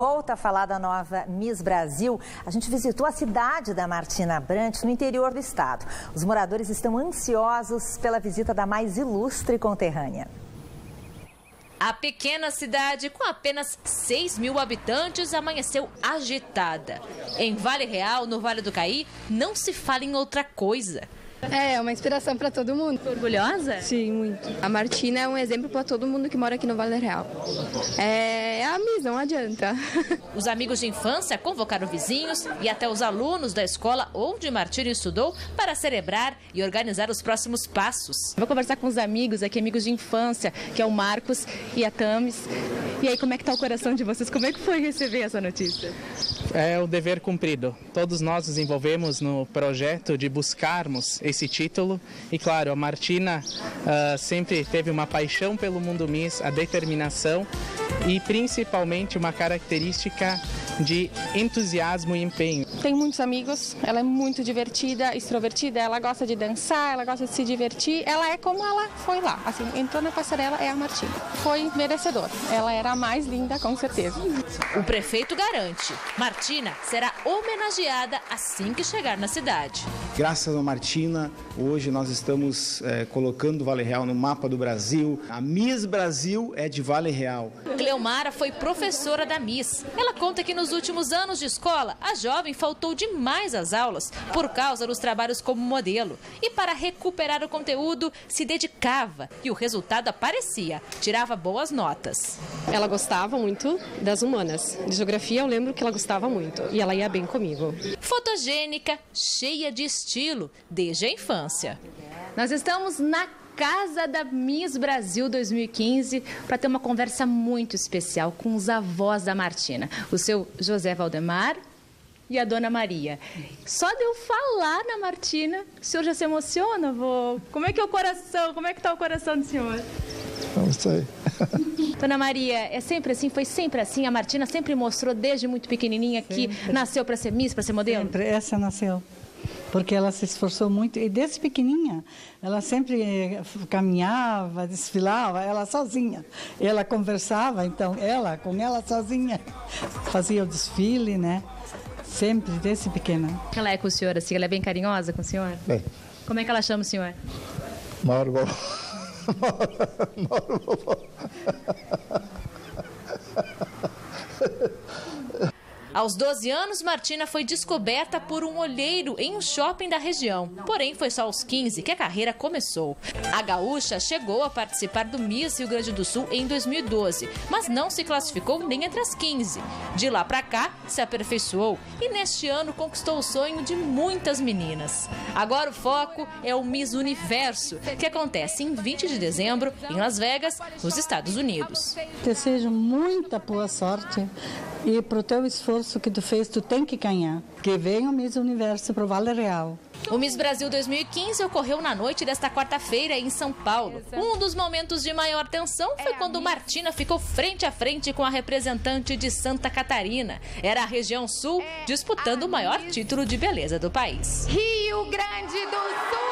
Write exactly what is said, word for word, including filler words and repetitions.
Volta a falar da nova Miss Brasil. A gente visitou a cidade da Martina Abrantes, no interior do estado. Os moradores estão ansiosos pela visita da mais ilustre conterrânea. A pequena cidade, com apenas seis mil habitantes, amanheceu agitada. Em Vale Real, no Vale do Caí, não se fala em outra coisa. É, uma inspiração para todo mundo. Orgulhosa? Sim, muito. A Martina é um exemplo para todo mundo que mora aqui no Vale Real. É a Miss, não adianta. Os amigos de infância convocaram vizinhos e até os alunos da escola onde Martina estudou para celebrar e organizar os próximos passos. Vou conversar com os amigos aqui, amigos de infância, que é o Marcos e a Tamis. E aí, como é que tá o coração de vocês? Como é que foi receber essa notícia? É o dever cumprido. Todos nós nos envolvemos no projeto de buscarmos esse título. E claro, a Martina uh, sempre teve uma paixão pelo mundo Miss, a determinação e principalmente uma característica de entusiasmo e empenho. Tem muitos amigos, ela é muito divertida, extrovertida, ela gosta de dançar, ela gosta de se divertir. Ela é como ela foi lá, assim, entrou na passarela, é a Martina. Foi merecedor, ela era a mais linda, com certeza. O prefeito garante, Martina será homenageada assim que chegar na cidade. Graças a Martina, hoje nós estamos é, colocando Vale Real no mapa do Brasil. A Miss Brasil é de Vale Real. Cleomara foi professora da Miss. Ela conta que nos últimos anos de escola, a jovem faltou demais às aulas por causa dos trabalhos como modelo. E para recuperar o conteúdo, se dedicava e o resultado aparecia. Tirava boas notas. Ela gostava muito das humanas. De geografia eu lembro que ela gostava muito e ela ia bem comigo. Fotogênica, cheia de estilo, desde a infância. Nós estamos na Casa da Miss Brasil dois mil e quinze para ter uma conversa muito especial com os avós da Martina, o seu José Valdemar e a dona Maria. Só de eu falar na Martina, o senhor já se emociona, vô? Como é que é o coração? Como é que está o coração do senhor? Não sei. Dona Maria, é sempre assim? Foi sempre assim? A Martina sempre mostrou desde muito pequenininha que sempre nasceu para ser Miss, para ser modelo? Sempre, essa nasceu. Porque ela se esforçou muito e desde pequenininha ela sempre caminhava, desfilava, ela sozinha. Ela conversava, então ela, com ela sozinha, fazia o desfile, né? Sempre, desde pequena. Ela é com o senhor assim? Ela é bem carinhosa com o senhor? Bem. Como é que ela chama o senhor? Mauro. Mauro. Aos doze anos, Martina foi descoberta por um olheiro em um shopping da região. Porém, foi só aos quinze que a carreira começou. A gaúcha chegou a participar do Miss Rio Grande do Sul em dois mil e doze, mas não se classificou nem entre as quinze. De lá pra cá, se aperfeiçoou e neste ano conquistou o sonho de muitas meninas. Agora o foco é o Miss Universo, que acontece em vinte de dezembro, em Las Vegas, nos Estados Unidos. Desejo muita boa sorte. E para o teu esforço que tu fez, tu tem que ganhar. Que venha o Miss Universo para o Vale Real. O Miss Brasil dois mil e quinze ocorreu na noite desta quarta-feira em São Paulo. Um dos momentos de maior tensão foi quando Martina ficou frente a frente com a representante de Santa Catarina. Era a região sul disputando o maior título de beleza do país. Rio Grande do Sul!